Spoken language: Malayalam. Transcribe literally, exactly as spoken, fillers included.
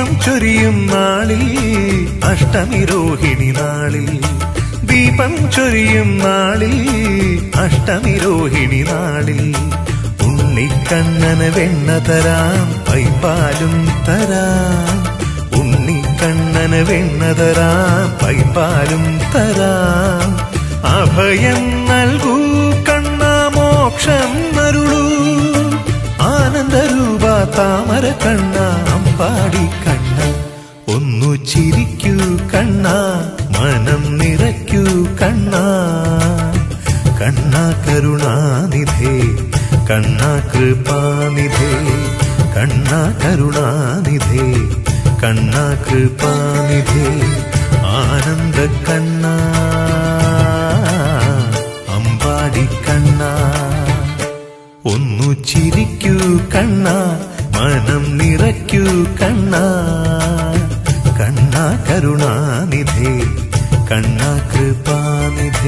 ദീപം ചൊരിയും നാളിൽ അഷ്ടമി രോഹിണി നാളിൽ ദീപം ചൊരിയും നാളിൽ അഷ്ടമി രോഹിണി നാളിൽ ഉണ്ണിക്കണ്ണന് വെണ്ണ തരാം പൈപ്പാലും തരാം ഉണ്ണിക്കണ്ണന് വെണ്ണ തരാം പൈപ്പാലും തരാം അഭയം നൽകൂ കണ്ണാ മോക്ഷം അരുളൂ ആനന്ദരൂപ താമര കണ്ണ അമ്പാടി കണ്ണ ഒന്നു ചിരിക്കൂ കണ്ണ മനം നിറയ്ക്കൂ കണ്ണ കണ്ണ കരുണാനിധേ കണ്ണ കൃപാനിധേ കണ്ണ കരുണാനിധേ കണ്ണ കൃപാനിധേ ആനന്ദ കണ്ണ അമ്പാടി കണ്ണ ഒന്നു ചിരിക്കൂ കണ്ണ മനം നിറയ്ക്കൂ കണ്ണ കണ്ണ കരുണാനിധേ കണ്ണ കൃപാനിധേ